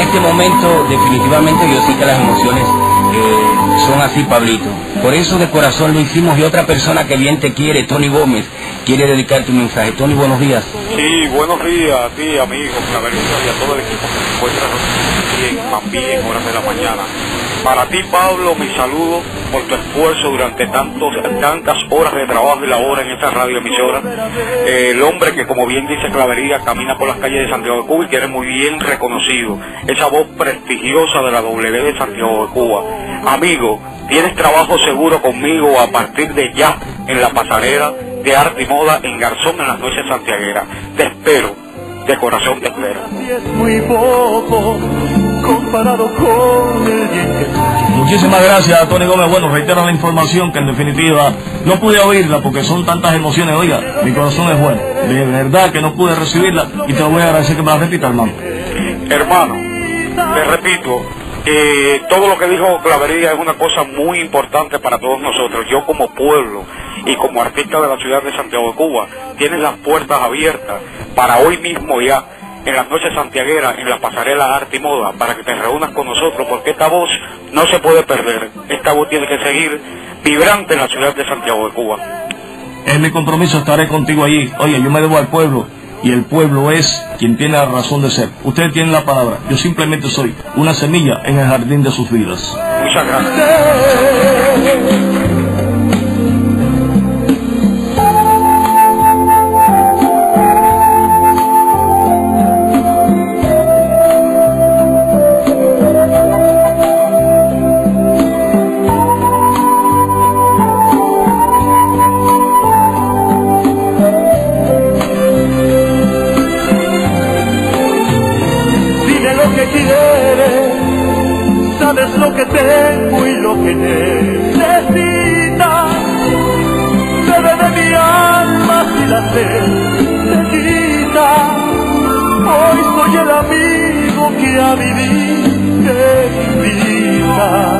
este momento definitivamente yo sé que las emociones son así, Pablito. Por eso de corazón lo hicimos, y otra persona que bien te quiere, Tony Gómez, quiere dedicarte un mensaje. Tony, buenos días. Sí, buenos días a ti, amigos, Claverita, y a todo el equipo que se encuentra también en horas de la mañana. Para ti, Pablo, mi saludo por tu esfuerzo durante tantas horas de trabajo y labor en esta radioemisora. El hombre que, como bien dice Clavería, camina por las calles de Santiago de Cuba y que eres muy bien reconocido. Esa voz prestigiosa de la W de Santiago de Cuba. Amigo, tienes trabajo seguro conmigo a partir de ya en la pasarela de arte y moda en Garzón en las noches santiagueras. Te espero, de corazón te espero. Es muy poco comparado con el bien que... Muchísimas gracias, Tony Gómez. Bueno, reitero la información que en definitiva no pude oírla porque son tantas emociones. Oiga, mi corazón es bueno. De verdad que no pude recibirla y te lo voy a agradecer que me la repita, hermano. Hermano, te repito, todo lo que dijo Clavería es una cosa muy importante para todos nosotros. Yo como pueblo y como artista de la ciudad de Santiago de Cuba, tienes las puertas abiertas para hoy mismo ya, en las noches santiagueras, en la pasarela Arte y Moda, para que te reúnas con nosotros, porque esta voz no se puede perder. Esta voz tiene que seguir vibrante en la ciudad de Santiago de Cuba. Es mi compromiso, estaré contigo allí. Oye, yo me debo al pueblo, y el pueblo es quien tiene la razón de ser. Ustedes tienen la palabra. Yo simplemente soy una semilla en el jardín de sus vidas. Muchas gracias. Sabes lo que tengo y lo que necesitas. Bebe de mi alma si la sed te quita. Hoy soy el amigo que a vivir te invita.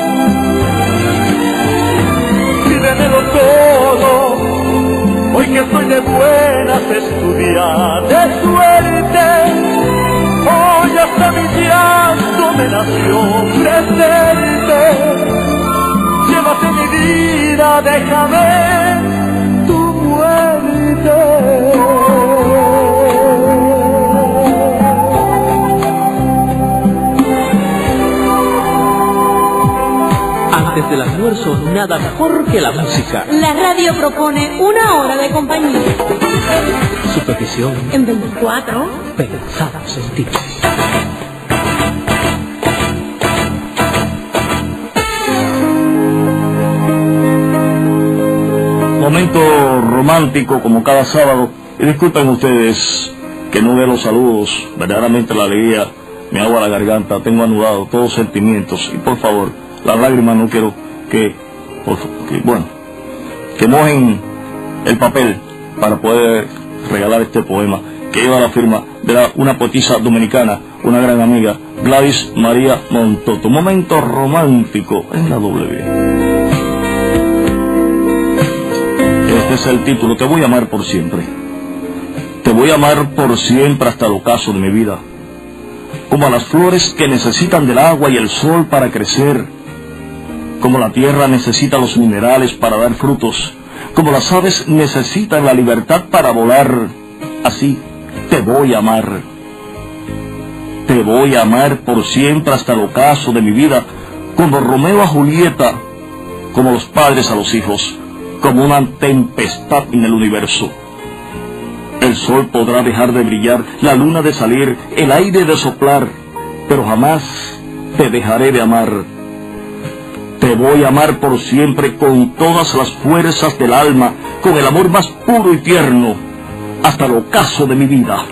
Pídemelo todo, hoy que estoy de buenas, estudiar de suerte. Hoy hasta mi llanto me nació ofrecerte. Llévate mi vida, déjame tu muerte. Antes del almuerzo, nada mejor que la música. La radio propone una hora de compañía. Su petición en 24 pensadas en ti. Momento romántico como cada sábado. Y disculpen ustedes que no veo los saludos. Verdaderamente la alegría me agua la garganta. Tengo anudado todos los sentimientos. Y por favor, las lágrimas no quiero que mojen el papel para poder regalar este poema que lleva la firma de una poetisa dominicana, una gran amiga, Gladys María Montoto. Momento romántico en la W. Este es el título. Te voy a amar por siempre. Te voy a amar por siempre hasta el ocaso de mi vida. Como a las flores que necesitan del agua y el sol para crecer. Como la tierra necesita los minerales para dar frutos. Como las aves necesitan la libertad para volar. Así te voy a amar. Te voy a amar por siempre hasta el ocaso de mi vida. Como Romeo a Julieta. Como los padres a los hijos. Como una tempestad en el universo. El sol podrá dejar de brillar, la luna de salir, el aire de soplar, pero jamás te dejaré de amar. Te voy a amar por siempre con todas las fuerzas del alma, con el amor más puro y tierno, hasta el ocaso de mi vida.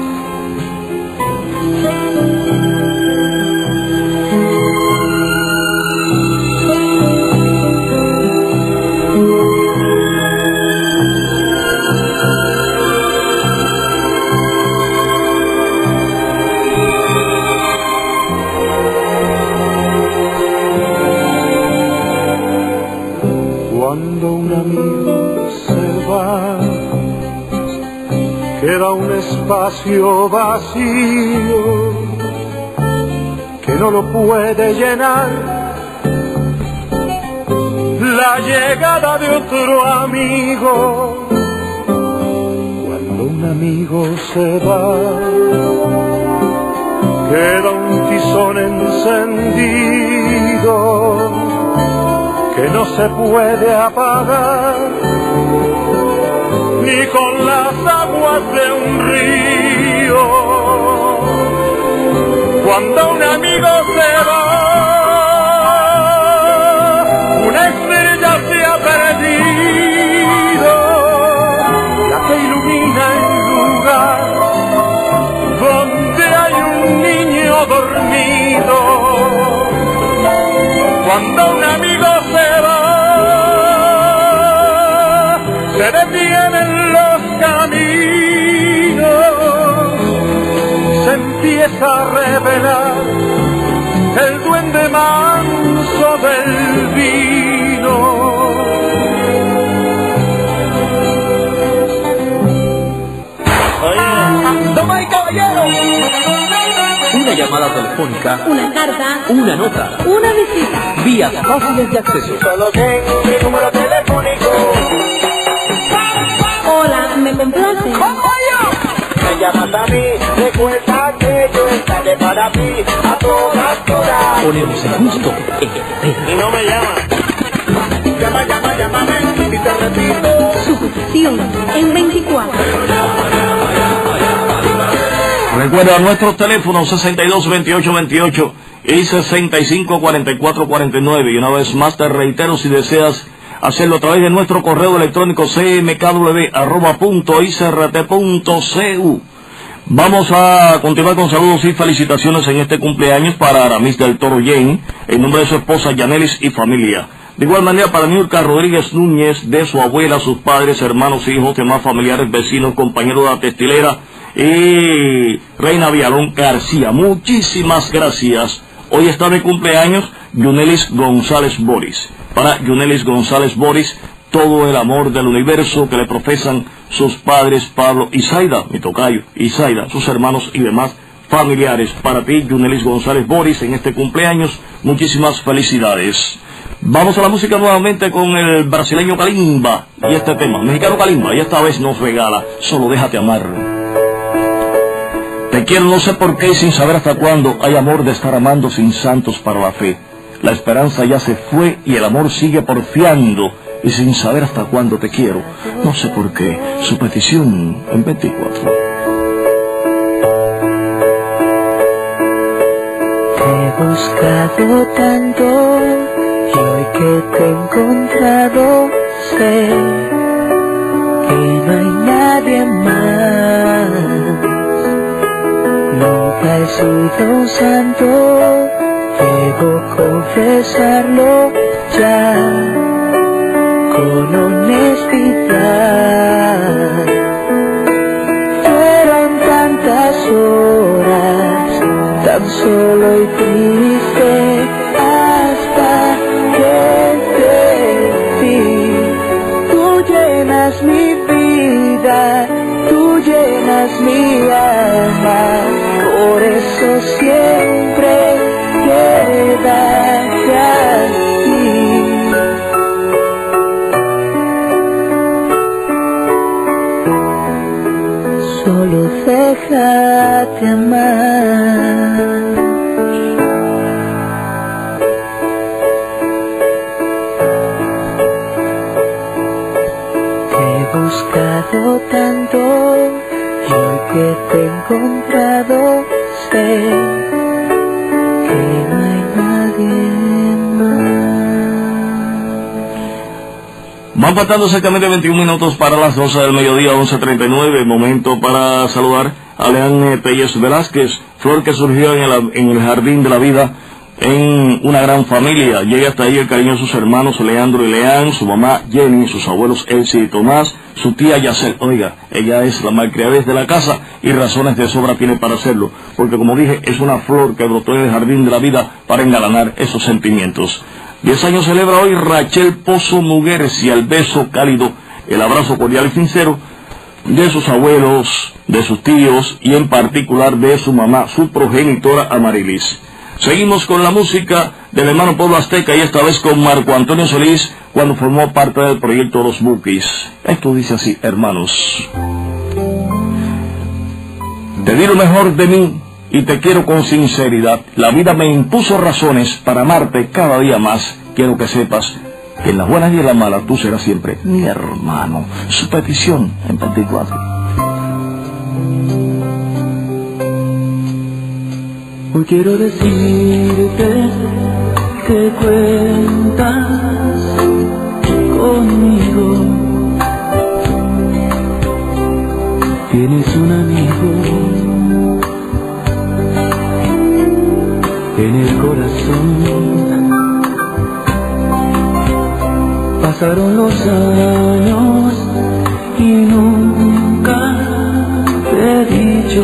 Cuando un amigo se va, queda un espacio vacío que no lo puede llenar la llegada de otro amigo. Cuando un amigo se va, queda un tizón encendido que no se puede apagar ni con las aguas de un río. Cuando un amigo se va, una estrella se ha perdido, la que ilumina el lugar donde hay un niño dormido. Cuando un amigo se va, se detienen los caminos, se empieza a revelar el duende manso del vino. Damas y caballeros, una llamada telefónica, Una carta, una nota, una visita. vías fáciles de acceso. Solo tengo mi número telefónico. Hola, ¿me complace? Me llamas a mí, recuerda que yo estaré para ti a todas horas. Ponemos el gusto en espera. Y no me llamas. Llámame, y te repito. Su petición en 24. Recuerda nuestros teléfonos 622828 y 654449. Y una vez más te reitero, si deseas hacerlo a través de nuestro correo electrónico cmkw@icrt.cu. Vamos a continuar con saludos y felicitaciones en este cumpleaños para Aramis del Toro Jane, en nombre de su esposa Yanelis y familia. De igual manera para Nurka Rodríguez Núñez, de su abuela, sus padres, hermanos, hijos, demás familiares, vecinos, compañeros de la textilera y Reina Villalón García. Muchísimas gracias. Hoy está de cumpleaños Yunelis González Boris. Para Yunelis González Boris, todo el amor del universo que le profesan sus padres Pablo y Zaida, mi tocayo, y Zaida, sus hermanos y demás familiares. Para ti, Yunelis González Boris, en este cumpleaños, muchísimas felicidades. Vamos a la música nuevamente con el brasileño Kalimba y este tema, mexicano Kalimba, y esta vez nos regala Solo Déjate Amar. Te quiero no sé por qué y sin saber hasta cuándo, hay amor de estar amando sin santos para la fe. La esperanza ya se fue y el amor sigue porfiando, y sin saber hasta cuándo te quiero, no sé por qué, su petición en 24. Te he buscado tanto y hoy que te he encontrado sé que no hay nadie más. Nunca he sido un santo, debo confesarlo ya con honestidad. Fueron tantas horas tan solo y triste hasta que te vi. Tú llenas mi vida, tú llenas mi alma, por eso siempre quédate aquí. Solo déjate amar. Te he buscado tanto y hoy que te he encontrado sé que no hay nadie más. Van faltando exactamente 21 minutos para las 12 del mediodía, 11:39, momento para saludar a Leán Pérez Velázquez, flor que surgió en el jardín de la vida, en una gran familia. Llega hasta ahí el cariño de sus hermanos Leandro y Leán, su mamá Jenny, sus abuelos Elsie y Tomás, su tía Yacel. Oiga, ella es la malcriadez de la casa y razones de sobra tiene para hacerlo, porque como dije, es una flor que brotó en el jardín de la vida para engalanar esos sentimientos. 10 años celebra hoy Rachel Pozo Muguercia, el beso cálido, el abrazo cordial y sincero de sus abuelos, de sus tíos y en particular de su mamá, su progenitora Amarilis. Seguimos con la música del hermano Pueblo Azteca y esta vez con Marco Antonio Solís cuando formó parte del proyecto Los Bukis. Esto dice así, hermanos. Te di lo mejor de mí y te quiero con sinceridad. La vida me impuso razones para amarte cada día más. Quiero que sepas que en las buenas y en las malas tú serás siempre mi hermano. Su petición en 24. Hoy quiero decirte que cuentas conmigo. Tienes un amigo en el corazón. Pasaron los años y nunca te he dicho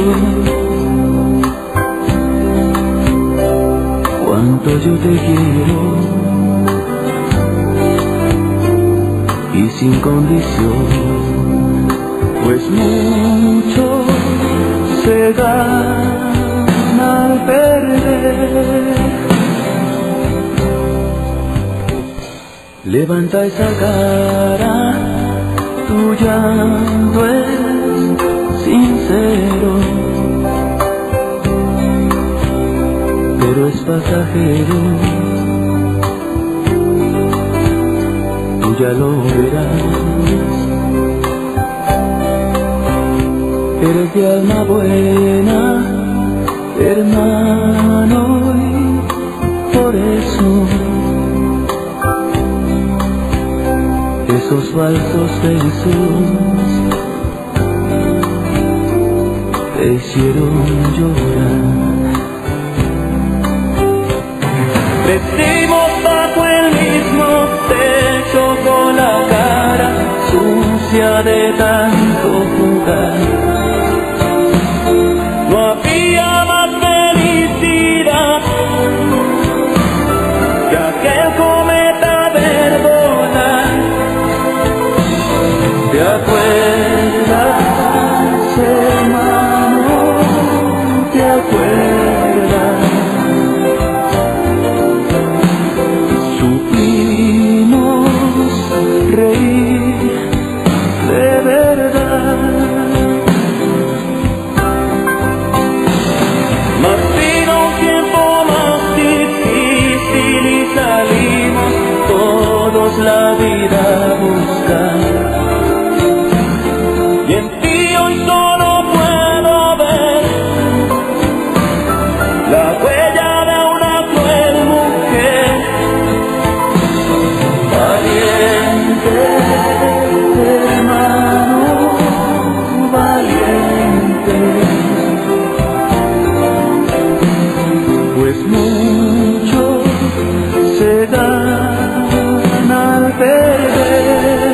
cuánto yo te quiero y sin condición, pues mucho se gana al perder. Levanta esa cara, tu llanto es sincero, pero es pasajero, tú ya lo verás. Eres de alma buena, hermano, y por eso esos falsos besos te hicieron llorar. Crecimos bajo el mismo techo con la cara sucia de tanto jugar. No había más felicidad que aquel cometa verdonar. ¿Te acuerdas, hermano? ¿Te acuerdas? Supimos reír de verdad. Mas vino un tiempo más difícil y salimos todos la vida a buscar. Y en ti hoy solo puedo ver la huella de una cruel mujer. Valiente, hermano, valiente, pues mucho se gana al perder.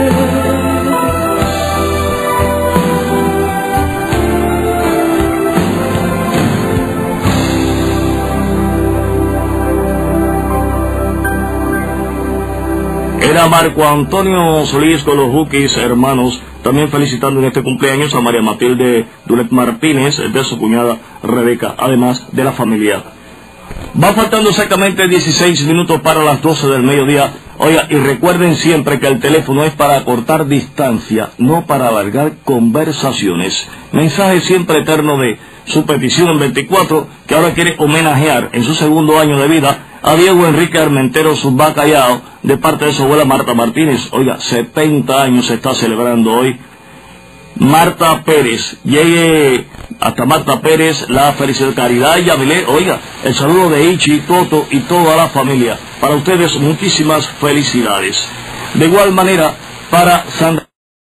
Era Marco Antonio Solís con los Bukis, hermanos, también felicitando en este cumpleaños a María Matilde Dulet Martínez, de su cuñada Rebeca, además de la familia. Va faltando exactamente 16 minutos para las 12 del mediodía. Oiga, y recuerden siempre que el teléfono es para cortar distancia, no para alargar conversaciones. Mensaje siempre eterno de su petición en 24, que ahora quiere homenajear en su segundo año de vida a Diego Enrique Armentero Subbacallao, de parte de su abuela Marta Martínez. Oiga, 70 años se está celebrando hoy. Marta Pérez, llegue hasta Marta Pérez, la felicidad, Caridad y Yamilé. Oiga, el saludo de Ichi, Toto y toda la familia. Para ustedes muchísimas felicidades. De igual manera, para Sandra